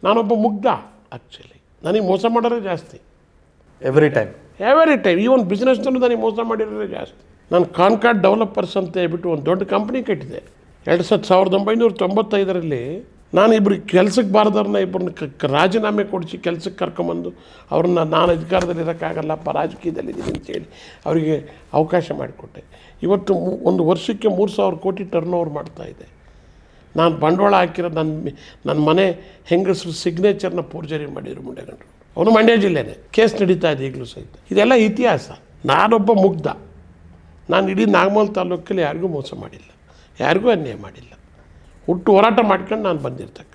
ನಾನೊಬ್ಬ ಮುಗ್ಧ ಆ್ಯಕ್ಚುಲಿ. ನನಗೆ ಮೋಸ ಮಾಡೋರೇ ಜಾಸ್ತಿ. ಎವ್ರಿ ಟೈಮ್ ಈವನ್ ಬಿಸ್ನೆಸ್ನಲ್ಲೂ ನನಗೆ ಮೋಸ ಮಾಡಿರೋರೇ ಜಾಸ್ತಿ. ನಾನು ಕಾನ್ಕಾರ್ಡ್ ಡೆವಲಪರ್ಸ್ ಅಂತ ಹೇಳ್ಬಿಟ್ಟು ಒಂದು ದೊಡ್ಡ ಕಂಪ್ನಿ ಕಟ್ಟಿದೆ 1995ರಲ್ಲಿ. ನಾನು ಇಬ್ಬರಿಗೆ ಕೆಲಸಕ್ಕೆ ಬಾರದವ್ರನ್ನ ಇಬ್ಬರನ್ನ ರಾಜೀನಾಮೆ ಕೊಡಿಸಿ ಕೆಲಸಕ್ಕೆ ಕರ್ಕೊಂಬಂದು ಅವ್ರನ್ನ ನಾನು ಅಧಿಕಾರದಲ್ಲಿರೋಕ್ಕಾಗಲ್ಲಪ್ಪ ರಾಜಕೀಯದಲ್ಲಿದ್ದೀನಿ ಅಂತೇಳಿ ಅವರಿಗೆ ಅವಕಾಶ ಮಾಡಿಕೊಟ್ಟೆ. ಇವತ್ತು ಒಂದು ವರ್ಷಕ್ಕೆ 3,000 ಕೋಟಿ ಟರ್ನ್ ಓವರ್ ಮಾಡ್ತಾಯಿದೆ. ನಾನು ಬಂಡವಾಳ ಹಾಕಿರೋ ನನ್ನ ಮನೆ ಹೆಂಗಸರು ಸಿಗ್ನೇಚರ್ನ ಫೋರ್ಜರಿ ಮಾಡಿದ್ರು ಮುಂಡೆಗಂಡ್ರು. ಅವನು ಮಂಡ್ಯ ಜಿಲ್ಲೆನೇ. ಕೇಸ್ ನಡೀತಾ ಇದೆ ಈಗಲೂ ಸಹಿತ. ಇದೆಲ್ಲ ಇತಿಹಾಸ. ನಾನೊಬ್ಬ ಮುಗ್ಧ. ನಾನು ಇಡೀ ನಾಗಮಲ್ ತಾಲೂಕಲ್ಲಿ ಯಾರಿಗೂ ಮೋಸ ಮಾಡಿಲ್ಲ, ಯಾರಿಗೂ ಅನ್ಯಾಯ ಮಾಡಿಲ್ಲ. ಹುಟ್ಟು ಹೋರಾಟ ಮಾಡ್ಕೊಂಡು ನಾನು ಬಂದಿರ್ತಕ್ಕ.